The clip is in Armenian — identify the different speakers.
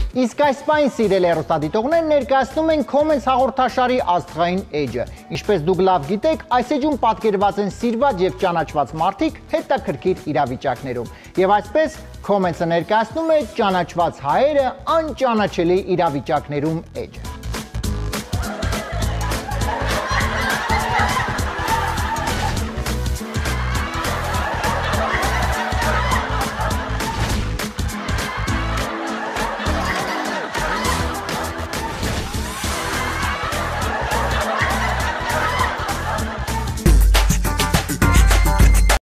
Speaker 1: Իսկ այս պայն սիրել հեռուստադիտողներ ներկայացնում են Comments հաղորդաշարի աստղային էջը։ Ինչպես դուք լավ գիտեք, այս էջում պատկերված են սիրված եւ ճանաչված մարդիկ հետաքրքիր իրավիճակներում։ Եվ այսպես Comments-ը ներկայացնում է ճանաչված հայերը անճանաչելի իրավիճակներում էջը։